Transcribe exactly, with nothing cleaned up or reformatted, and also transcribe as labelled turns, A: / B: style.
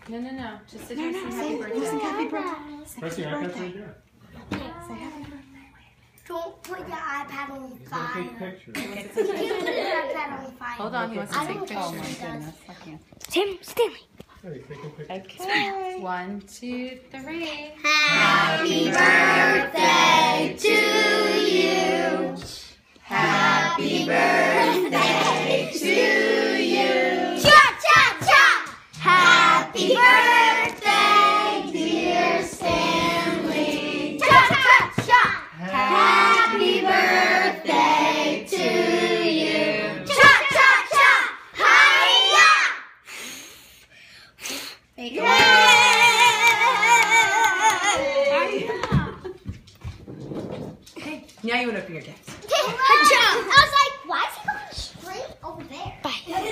A: No, no, no. Just sit
B: No,
A: here
B: no,
A: and
B: say
A: sing happy birthday.
B: happy birthday.
C: Press your iPad right there.
B: Say happy birthday.
D: Don't put your iPad on
C: He's
D: fire.
C: gonna take pictures.
A: Okay,
D: You can't put your iPad on fire.
A: hold on, he wants to
D: I
A: take
D: don't
A: pictures.
D: Oh my
B: Goodness, I can't.
D: Tim, Stanley.
C: Hey, taking pictures.
A: Okay. One, two, three.
D: Happy birthday to you. Happy birthday to you. Cha cha cha. Happy birthday, dear Stanley. Cha cha cha. Happy birthday to you. Cha cha cha. Hiya.
A: Make it Okay, now you want to open your gifts.
D: I was like, why is he going straight over there? Bye.